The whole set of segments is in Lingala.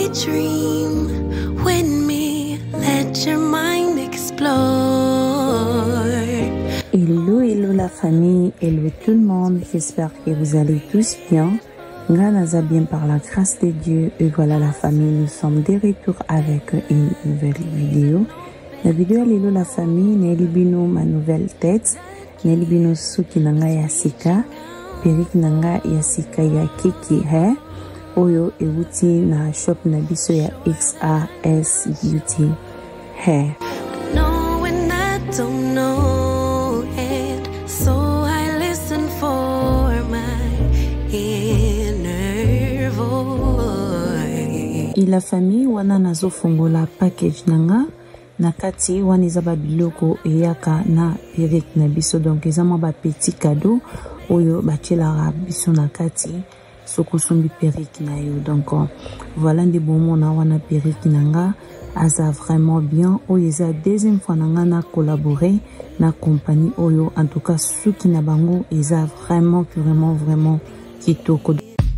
daydream with me, let your mind explore. Hello la famille, hello tout le monde, j'espère que vous allez tous bien. Grâce bien par la grâce de Dieu. Et voilà la famille, nous sommes de retour avec une nouvelle vidéo. La vidéo hello la famille, Nelibino ma nouvelle tête, Nelibino suki nanga yasika, perik nanga yasika ya kiki hair. Oyo ewuti na shop na biso ya XRS Beauty Hair. No, when I don't know it, so I listen for my inner voice. Et la famille wana nazo fongola package nanga na kati wana ezaba biloko eyaka na perik na biso, donc ezama ba petit cadeau oyo bachelaka biso na kati. Soko sombi perruque na yo, donc voilà des bons mots na wana perruque nanga aza vraiment bien. Oyo eza deuxième fois nanga na collaborer na compagnie oyo, en tout cas suki na bango eza vraiment kitoko.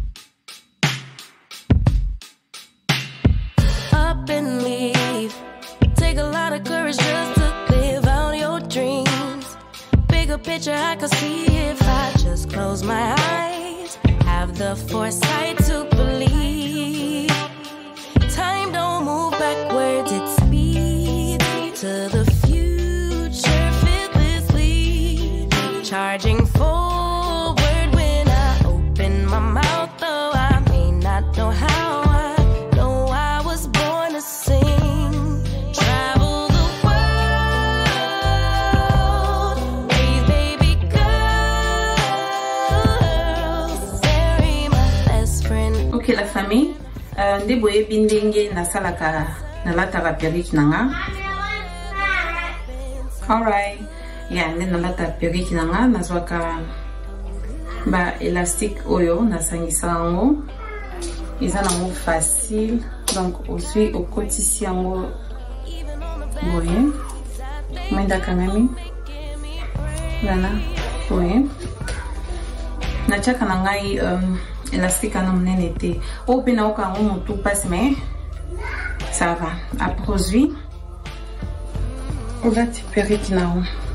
Up and leave, take a lot of courage just to live out your dreams. Bigger picture I could see if I just close my eyes. Have the foresight to believe time don't move backwards, it speeds to the future fearlessly, charging forward when I open my mouth, though I may not know how. I know I was born to sing, travel the world, raise baby girls. Ok la famille, ndeboye bindenge na salaka na lataka perruque nanga. Alright, yeah, na lata perruque nanga nazwaka ba élastique oyo na sangisa yango. Eza nango facile, donc aussi au quotidien yango boye. Mwenda kangami. Voilà, boye. Na chaka nangai élastique à nom n'était au pena au cas où mon tout passe, mais ça va. À produit, on va te perruque là.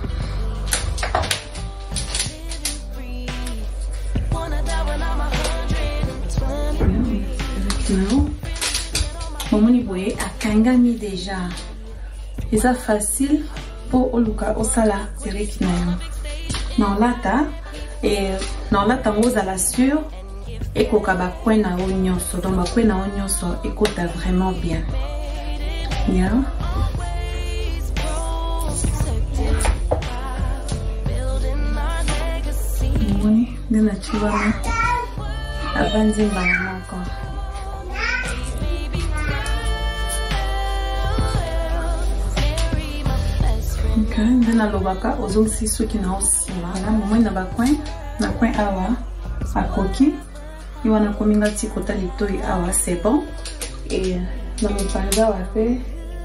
Mon niveau à kangami déjà. C'est facile pour oluka osala perruque là. Non lata et non lata rose à la sûre. Et kokaba kwena onyoso, donc ba kwena onyoso ekota vraiment bien. Yeah. Moni, nina chiwana. Avanzi mbana encore. Ok, nina lobaka ozong sisu kina osima. Na moment na ba kwen, na kwen awa akoki. Il y a un communauté qui est c'est bon. Et dans mon panza, on fait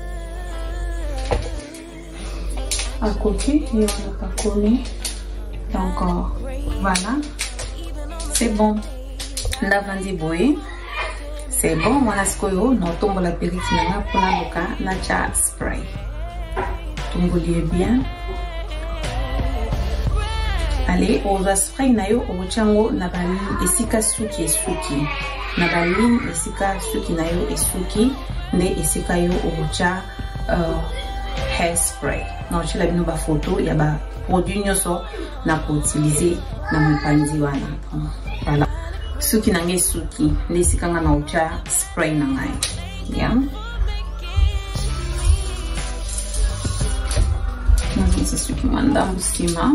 à côté, il y a pas commis. Donc voilà, c'est bon. Lavandi boy, c'est bon. Voilà ce que nous tombe la perruque pour la boca, nacha spray. Tombolier bien. Allez, on va spray na yo ochango na bali esika suki esuki. Na bali esika suki na yo esuki, ne esika yo ocha hairspray. Non, je l'ai vu ba photo, ya ba produit nyoso na ko utiliser na mpanzi wana. Voilà. Suki na nge suki, ne esika nga na ocha spray na ngai. Yeah. Non, c'est suki manda musima.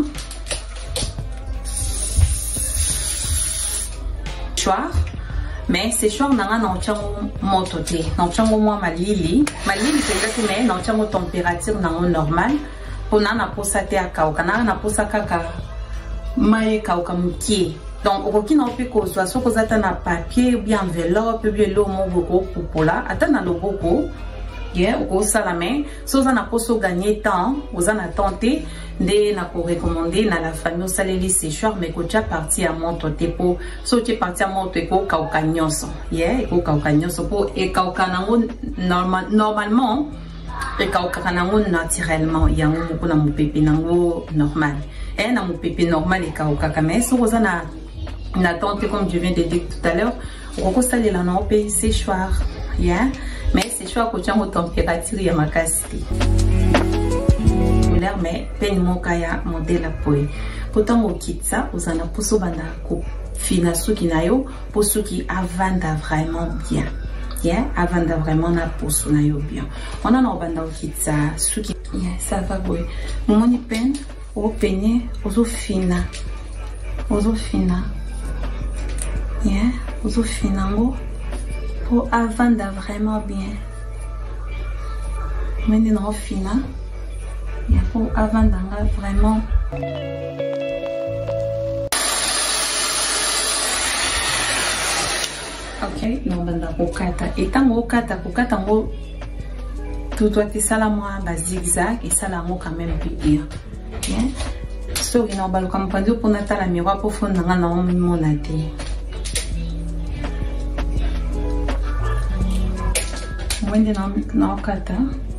Mais c'est choix nanga na ochango motote na ochango moi malili peut-être mais na ochango température nango normal pona na posa te akauka na posa kaka mai kauka mukie, donc okoki na ope kozwa soko zata na papier ou bien enveloppe ou bien lo mo boko popola ata na loboko yeah au sala mais so za na poso gagner temps aux en attente de na ko recommander na la famille saleli séchoir mais ko déjà parti à monto te po so tu parti à monto ko kauka nyoso yeah ko kauka nyoso po e kauka nango normalement e kauka nango naturellement yango ko na mupepe nango normal et na mupepe normal e kauka mais so za na tante comme je viens de dire tout à l'heure ko salela na pe séchoir yeah mais c'est choix que tu as température ya makasi mais peine mon kaya modèle apoy pourtant au kitsa aux ana poso banda ko fina suki nayo poso ki avanda vraiment bien yeah avanda vraiment na poso nayo bien on a no banda au kitsa suki yeah ça va boy moment ni peine au peigner aux fina yeah aux fina ngo pour avanda vraiment bien maintenant fina il faut avanda vraiment ok non banda kokata et tango kokata ngo tout doit être ça la moi bas zigzag et ça la mo quand même bien bien so ina balu comme pendu pour nata la miroir pour fond nga na mon ati mwende na okata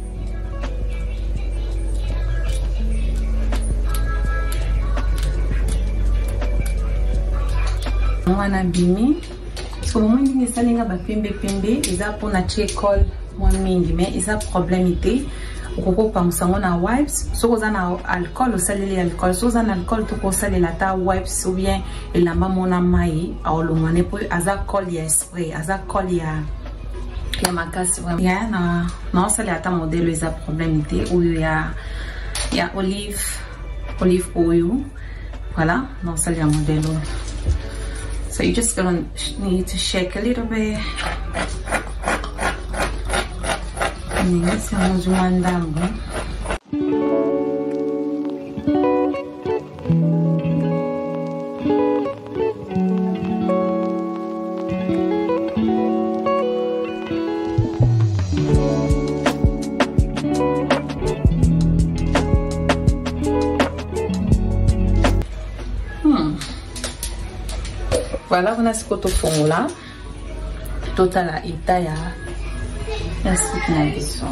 mwana bimi so mwende ni salinga ba pembe eza pour na checkol moi mingi mais eza problème ité okoko pamsango na wipes so koza na alcool osaleli alcool so za na alcool to ko salela ta wipes ou bien elamba mona mai aolongwane po aza col ya spray aza col ya makasi ya na osali ata modèle eza problème ité oyo ya olive oil voilà na osali ya modèle oyo. So you just gonna need to shake a little bit. Inizamos mandando. Voilà, on a ce qu'on fait là. Total à Italia. Merci pour la leçon.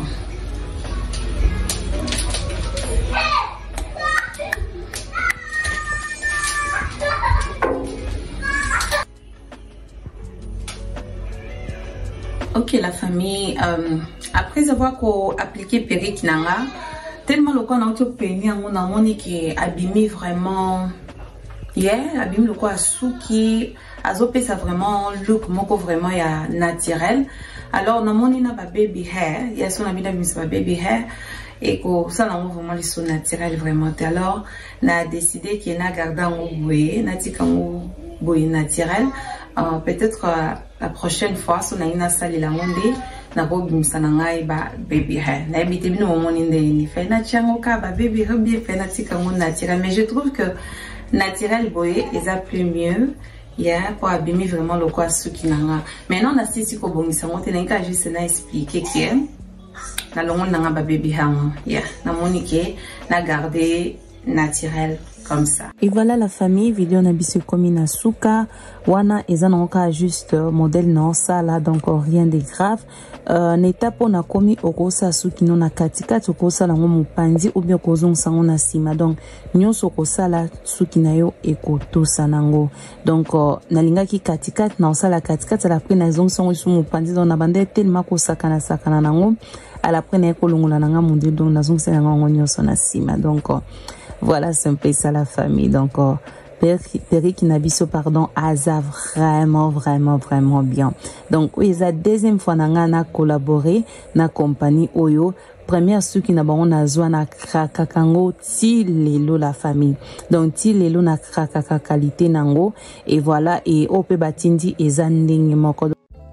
Ok la famille, après avoir appliqué perruque nanga, tellement le corps n'a pas peigné en mon amoni qui abîmé vraiment. Yeah, abîme le quoi souki, azopé ça vraiment look moko vraiment ya naturel. Alors na moni na ba baby hair, ya son ami na mis ba baby hair et ko ça na vraiment les sons naturels vraiment. Alors na décidé qu'il na garda ngo boye, na tika ngo boye naturel. Peut-être la prochaine fois son na sali la monde na bo bimsa na ngai ba baby hair. Na ebité bino moni ndé ni fait na tiango ka ba baby hair bien fait na tika ngo naturel, mais je trouve que naturel boye ils a plus mieux yeah pour abîmer vraiment le quoi suki nanga. Maintenant on a si ko bongisa ngote na nka juste na expliquer que na longo nanga ba baby hair yeah na monique na garder naturel comme ça. Et voilà la famille, vidéo na biso komi na suka wana eza na ka juste modèle non ça là donc rien de grave. Neta po na komi okosa suki no na katika tokosa la ngomu panzi ou bien kozong sango na sima donc nyonso kosala suki na yo ekoto sanango donc nalinga ki katika na osala katika la après na zong sango sumu panzi donc na bande tellement ko sakana nango à la après na ko longola nanga mundi donc na zong sango ngo nyonso na sima donc voilà c'est un peu ça la famille donc Perrick Nabiso pardon Aza vraiment bien donc oui la deuxième fois na collaboré na compagnie Oyo première suki na bango na zwa na kraka kango ti lelo la famille donc ti lelo na kraka qualité nango et voilà et ope batindi eza ndenge moko.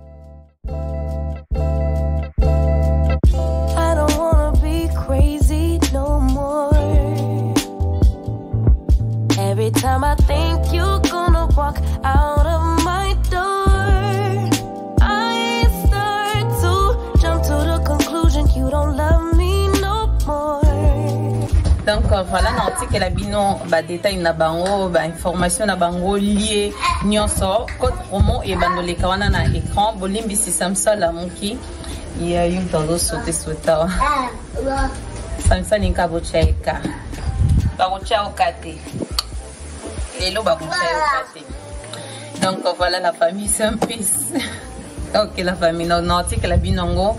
Every time I think you're gonna walk out of my door, I start to jump to the conclusion you voilà na la bino ba détail na bango ba information na bango lié nyonso code promo et bandole kawana na écran bolimbi si samsa la moki ya yum tando sauter sauter samsa ninka bochaika ba bocha okate lelo ba bocha okate. Donc voilà la famille Saint-Pis. Ok la famille non la binongo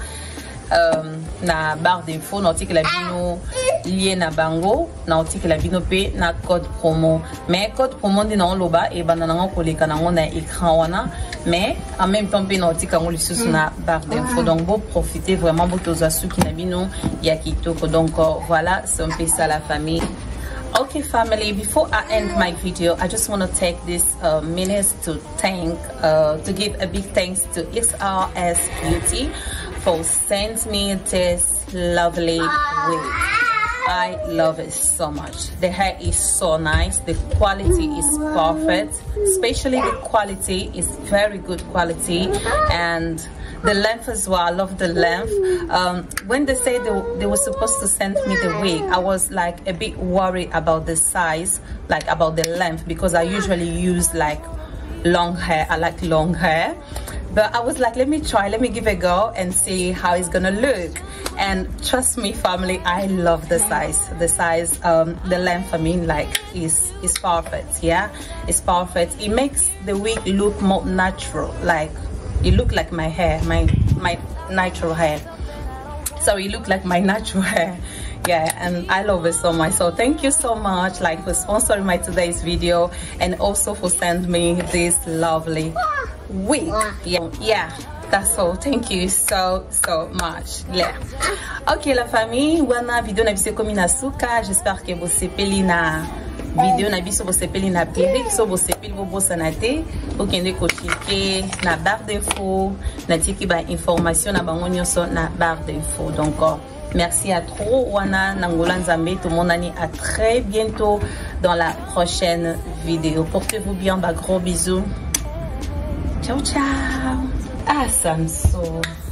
na barre d'info na la bino lié na bango na la bino pe na code promo mais code promo ndi na loba e banana ko leka na ngona écran wana mais en même temps pe na ngo lisusu na barre d'info donc vous profitez vraiment botoza suki na bino ya kitoko. Donc voilà c'est un peu ça la famille. Okay family, before I end my video I just want to take this minutes to give a big thanks to XRS Beauty for sending me this lovely wig. I love it so much. The hair is so nice, the quality is perfect, especially the quality is very good quality, and the length as well. I love the length. When they say they were supposed to send me the wig, I was like a bit worried about the size, like about the length, because I usually use like long hair. I like long hair, but I was like, let me try, let me give it a go and see how it's gonna look. And trust me family, I love the size, the length, I mean, like is perfect. Yeah, it's perfect. It makes the wig look more natural, like you look like my hair, my natural hair. So you look like my natural hair. Yeah, and I love it so much. So thank you so much, like, for sponsoring my today's video and also for sending me this lovely wig. Yeah, that's all. Thank you so much. Yeah. Ok la famille, wana video na biso komi na suka. J'espère que vous sepeli na video na biso bo sepeli na perruque, so bo sepeli bo bosanate, bo kende ko cliquer na barre d'info, na tiki ba information na bango nyonso na barre d'info. Donc merci à trop wana nangola nzambe, tout mon ami, à très bientôt dans la prochaine vidéo. Portez-vous bien, bah gros bisous. Ciao ciao. Ah Samso.